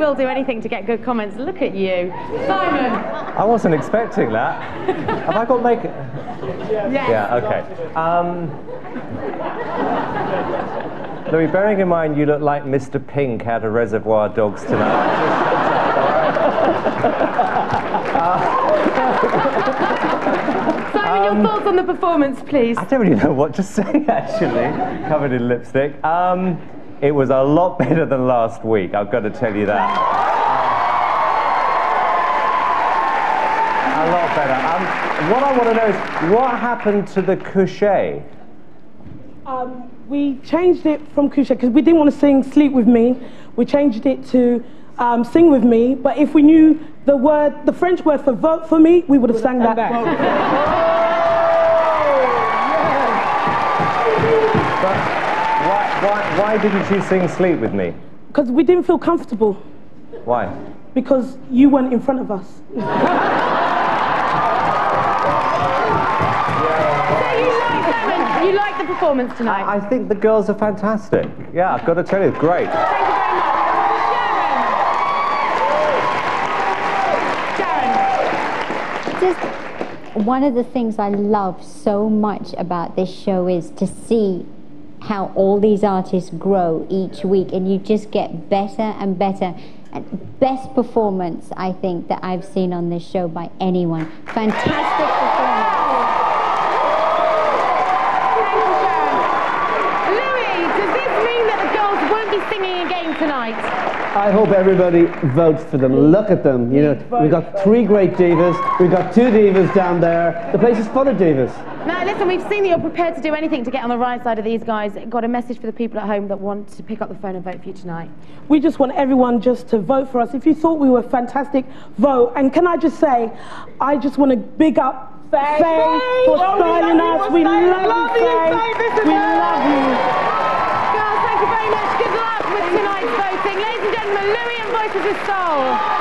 will do anything to get good comments. Look at you. Simon. I wasn't expecting that. Have I got makeup? Yes. Yeah, okay. Louis, bearing in mind you look like Mr. Pink out of Reservoir Dogs tonight. Simon, your thoughts on the performance, please. I don't really know what to say, actually. Covered in lipstick. It was a lot better than last week, I've got to tell you that. A lot better. What I want to know is, what happened to the couché? We changed it from couché because we didn't want to sing Sleep With Me. We changed it to Sing With Me, but if we knew the French word for vote for me, we would have sang that. But why didn't you sing Sleep With Me? Because we didn't feel comfortable. Why? Because you weren't in front of us. You like the performance tonight? I think the girls are fantastic. Yeah, I've got to tell you, great. Thank you very much. Sharon. Just one of the things I love so much about this show is to see how all these artists grow each week, and you just get better and better. And best performance, I think, that I've seen on this show by anyone. Fantastic performance. Singing again tonight. I hope everybody votes for them. Look at them. You know, we've got 3 great divas. We've got 2 divas down there. The place is full of divas. Now, listen, we've seen that you're prepared to do anything to get on the right side of these guys. Got a message for the people at home that want to pick up the phone and vote for you tonight? We just want everyone just to vote for us. If you thought we were fantastic, vote. And can I just say, I just want to big up Faye for styling us. We love you, Faye. We love you. Girls, thank you very much. Good luck with tonight's voting. Ladies and gentlemen, Louis and Voices of Soul.